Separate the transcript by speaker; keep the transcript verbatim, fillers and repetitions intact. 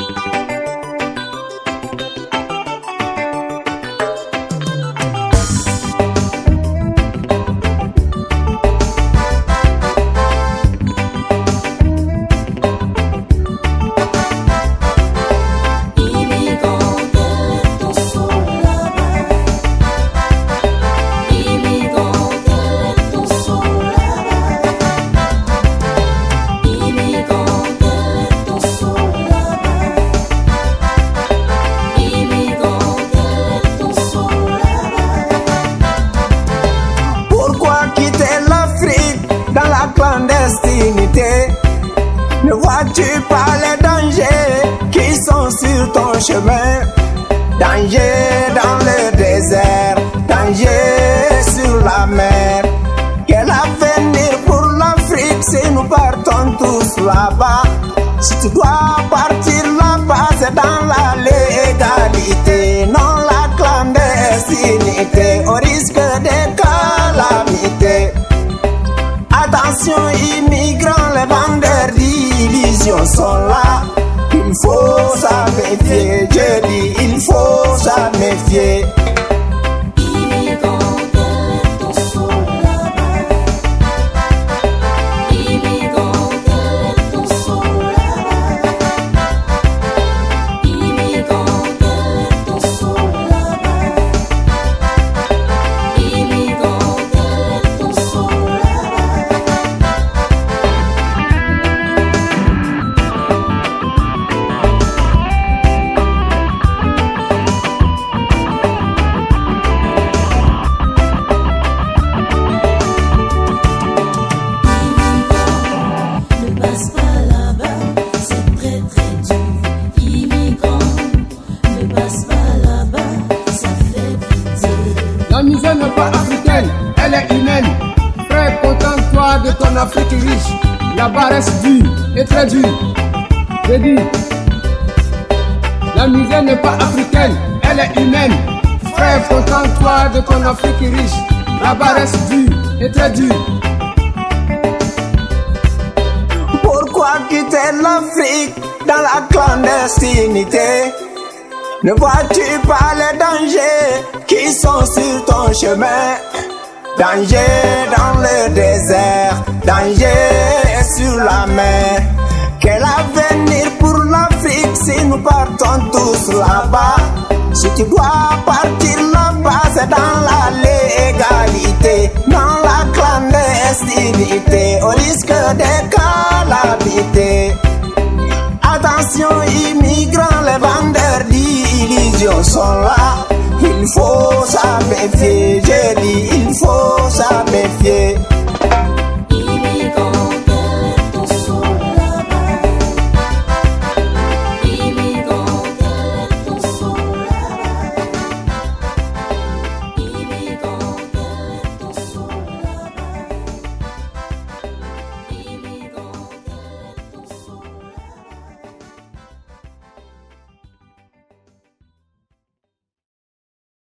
Speaker 1: Ne vois-tu pas les dangers qui sont sur ton chemin? Danger dans le désert, danger sur la mer. Quel avenir pour l'Afrique si nous partons tous là-bas? Si tu dois partir là-bas, c'est dans la légalité, non la clandestinité, au risque des calamités. Attention immigrants, les vendeurs d'illusions sont là. Il faut s'en méfier, je dis, il faut s'en méfier.
Speaker 2: La misère n'est pas africaine, elle est humaine. Frère, contente-toi de ton Afrique riche. Là-bas reste dur et très dur. Je dis, la misère n'est pas africaine, elle est humaine. Frère, contente-toi de ton Afrique riche. Là-bas reste dur et très dur.
Speaker 1: Pourquoi quitter l'Afrique dans la clandestinité? Ne vois-tu pas les dangers qui sont sur ton chemin? Danger dans le désert, danger sur la mer. Quel avenir pour l'Afrique si nous partons tous là-bas? Si tu dois partir là-bas, c'est dans la légalité, dans la clandestinité, au risque des calamités. Attention immigrants, les vendeurs d'illusions sont là. Il faut s'en méfier, je dis, il faut s'en